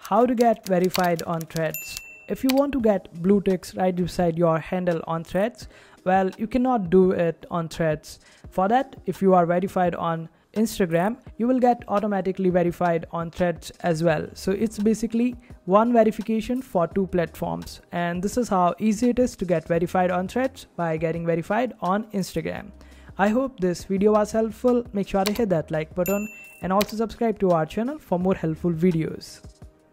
How to get verified on Threads. If you want to get blue ticks right beside your handle on Threads, well, you cannot do it on Threads. For that, if you are verified on Instagram, you will get automatically verified on Threads as well. So it's basically one verification for two platforms, and this is how easy it is to get verified on Threads by getting verified on Instagram. I hope this video was helpful. Make sure to hit that like button and also subscribe to our channel for more helpful videos.